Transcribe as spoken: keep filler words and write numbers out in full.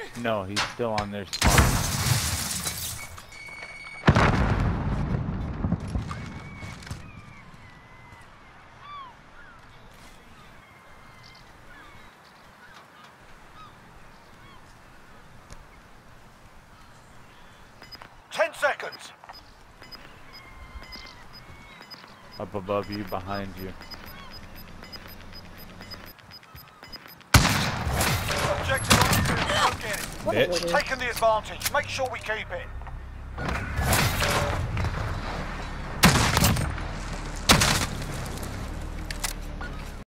No, he's still on their spawn. Ten seconds. Up above you, behind you. Objective on you. Go get it. What a Bitch. wizard. Taking the advantage. Make sure we keep it.